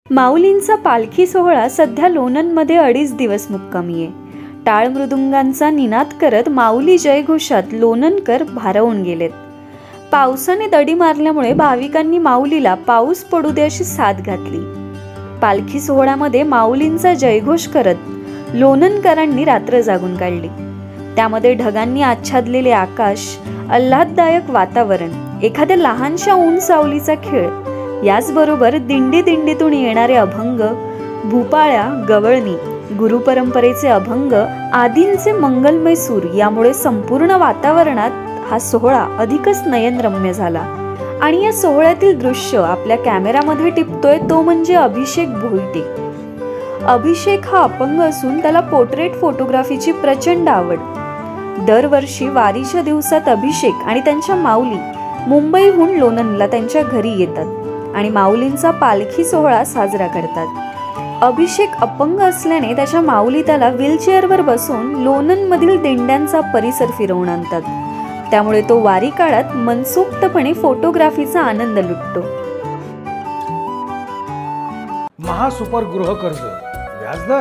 माऊलींचा पालखी सोहळा सध्या लोणंदमध्ये 2.5 दिवस मुक्कामी आहे। टाळ मृदुंगांचा निनाद करत माऊली जयघोषात लोणंदकर भारावून गेलेत। पावसाने दडी मारल्यामुळे भाविकांनी माऊलीला पाऊस पडू दे अशी साथ घातली। पालखी सोहळ्यामध्ये माऊलींचा जयघोष करत लोणंदकरांनी रात्र जागून काढली। त्यामध्ये ढगांनी आच्छादलेले आकाश, आल्हाददायक वातावरण, एखाद्या लहानशा ऊन सावलीचा खेळ, याचबरोबर दिंडी दिंडीतून येणारे अभंग, भूपाळ्या, गवळणी, गुरुपरंपरेचे अभंग आदींचे मंगलमय सूर, यामुळे संपूर्ण वातावरणात हा सोहळा अधिकच नयनरम्य झाला। आणि या सोहळ्यातील दृश्य आपल्या कॅमेरामध्ये टिपतोय तो म्हणजे अभिषेक भोईटे। अभिषेक हा अपंग असून त्याला पोर्ट्रेट फोटोग्राफीची प्रचंड आवड। दरवर्षी वारीच्या दिवसात अभिषेक आणि त्यांच्या माऊली मुंबईहून लोणंदला त्यांच्या घरी येतात आणि माऊलींचा पालखी सोहळा साजरा करतात। अभिषेक अपंग असल्याने त्याच्या माऊली त्याला व्हीलचेअरवर बसवून लोणंदमधील दिंड्यांचा परिसर फिरवून आणतात। त्यामुळे तो वारी काळात मनसोक्तपणे फोटोग्राफीचा आनंद लुटतो। महासुपर गृह कर्ज व्याजदर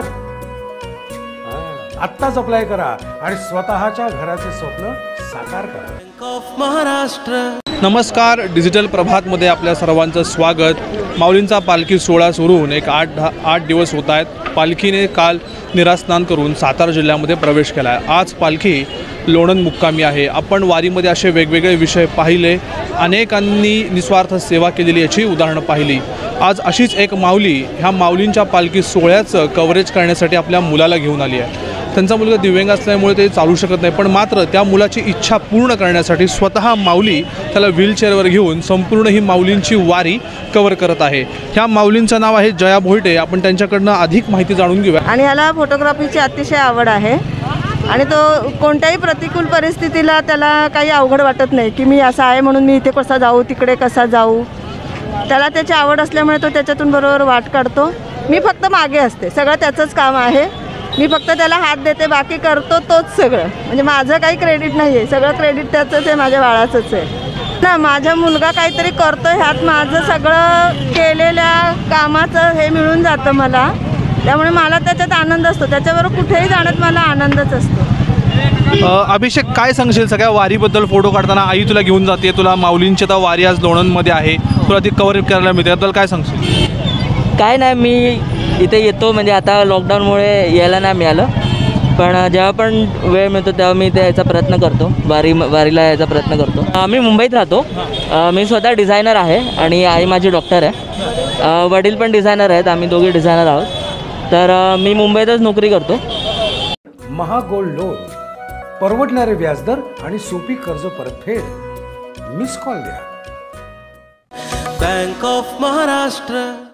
आत्ताच अप्लाय करा आणि स्वतःच्या घराचे स्वप्न साकार करा। Bank of Maharashtra. नमस्कार, डिजिटल प्रभातमध्ये आपल्या सर्वांचं स्वागत। माऊलींचा पालखी सोहळा सुरू होऊन एक 8 दिवस होत आहेत। पालखीने काल निरास्नान करून सातारा जिल्ह्यामध्ये प्रवेश केला आहे। आज पालखी लोणंद मुक्कामी आहे। आपण वारीमध्ये असे वेगवेगळे विषय पाहिले, अनेकांनी निस्वार्थ सेवा केलेली याची उदाहरणं पाहिली। आज अशीच एक माऊली ह्या माऊलींच्या पालखी सोहळ्याचं कव्हरेज करण्यासाठी आपल्या मुलाला घेऊन आली आहे। त्यांचा मुलगा दिव्यांग असल्यामुळे ते चालू शकत नाही, पण मात्र त्या मुलाची इच्छा पूर्ण करण्यासाठी स्वतः माऊली त्याला व्हीलचेअरवर घेऊन संपूर्ण ही माऊलींची वारी कव्हर करत आहे। ह्या माऊलींचं नाव आहे जया भोईटे। आपण त्यांच्याकडनं अधिक माहिती जाणून घेऊया। आणि ह्याला फोटोग्राफीची अतिशय आवड आहे आणि तो कोणत्याही प्रतिकूल परिस्थितीला त्याला काही अवघड वाटत नाही की मी असा आहे म्हणून मी इथे कसा जाऊ, तिकडे कसा जाऊ। त्याला त्याची आवड असल्यामुळे तो त्याच्यातून बरोबर वाट काढतो। मी फक्त मागे असते, सगळं त्याचंच काम आहे। मी फक्त त्याला हात देते, बाकी करतो तोच सगळं। म्हणजे माझं काही क्रेडिट नाही आहे, सगळं क्रेडिट त्याचंच आहे, माझ्या बाळाचंच आहे ना। माझा मुलगा काहीतरी करतो ह्यात माझं सगळं केलेल्या कामाचं हे मिळून जातं मला, त्यामुळे मला त्याच्यात आनंद असतो। त्याच्याबरोबर कुठेही जाण्यात मला आनंदच असतो। अभिषेक, काय सांगशील सगळ्या वारीबद्दल? फोटो काढताना आई तुला घेऊन जाते, तुला माऊलींची तर वारी आज लोणंदमध्ये आहे, तुला ती कव्हर करायला मिळते, त्याबद्दल काय सांगशील? काय नाही, मी इथे येतो म्हणजे आता लॉकडाऊनमुळे यायला नाही मिळालं, पण जेव्हा पण वेळ मिळतो तेव्हा मी इथे यायचा प्रयत्न करतो, वारीला यायचा प्रयत्न करतो। मी मुंबईत राहतो। मी स्वतः डिझायनर आहे आणि आई माझी डॉक्टर आहे। वडील पण डिझायनर आहेत, आम्ही दोघे डिझायनर आहोत। तर मी मुंबईतच नोकरी करतो। महागोल्ड लोन, परवडणारे व्याजदर आणि सोपी कर्ज परतफेड। मिस कॉल द्या। Bank of Maharashtra.